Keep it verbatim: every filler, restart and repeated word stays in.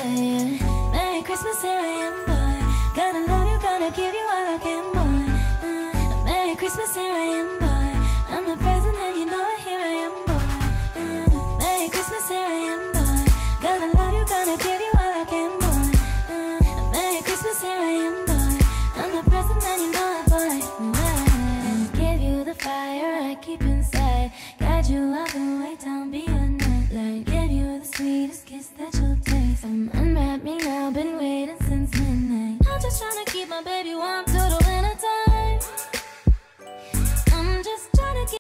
yeah. Merry Christmas, here I am, boy. Gonna love you, gonna give you all I can, boy. Uh, Merry Christmas, here I am, boy. I'm the present and you know it, here I am, boy. Uh, Merry Christmas, here I am, boy. Gonna love you, gonna give you all I can, boy. Uh, Merry Christmas, here I am, boy. I'm the present and you know it, boy. Uh, give you the fire I keep inside. Guide you all the way down, be a night light. Give you the sweetest kiss that you'll taste. I'm